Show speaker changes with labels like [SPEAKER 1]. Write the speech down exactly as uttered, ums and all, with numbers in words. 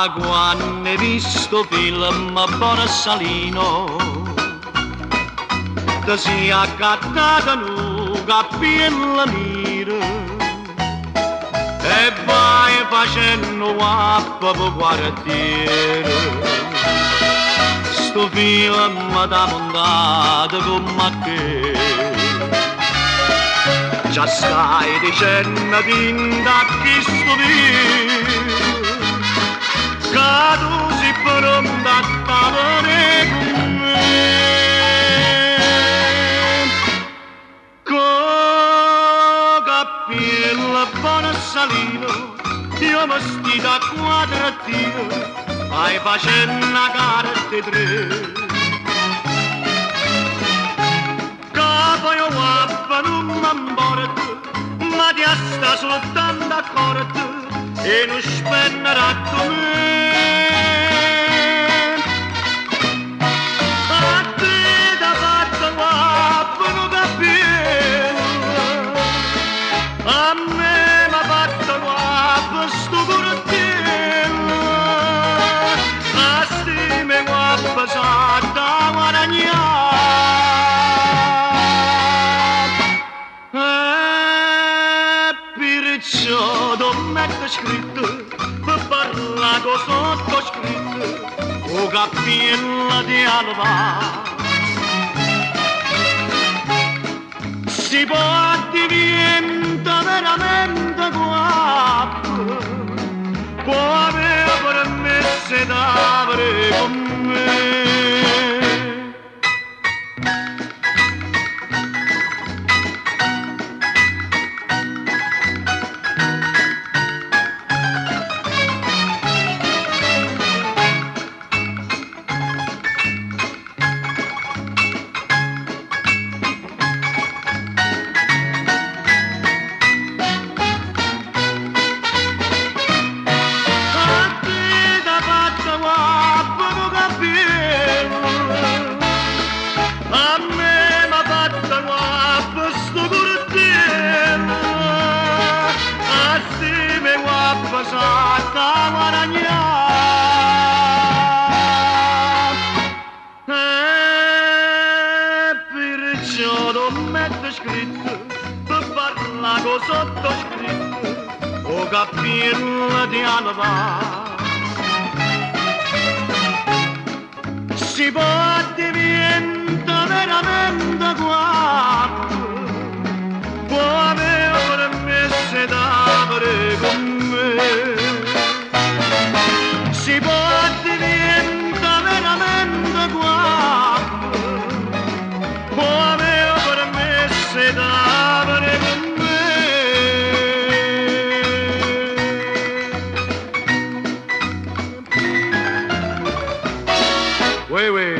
[SPEAKER 1] Ma quando hai visto film Borsalino ti sei accattata nu cappiello nero e vai facendo guappa per quartiere. Sto film da montata come te, già stai dicendo tinta chi stupire, che tu sei pronta a stare con me. Con cappiello Borsalino io mi stito a quadratino, vai facendo una carte tre. Capo io guappa non m'importa, ma ti sta soltanto accorto e non spenderà con me. A te da fatto guappa non cappiello, a me m'ha fatto guappa sto corottiello, a stime guappa satta guadagnare. Perciò non metto scritto per parlare con sottoscritto o cappiello di alba. Si può diventa veramente guapo, può avere permesso d'avere con me. Scritto per parlare con sottoscritto o cappiello di alba. Si può diventa veramente guapo, può avere permesso d'avere con me. Si può diventa veramente guapo, può avere permesso d'avere con me. Uè, uè.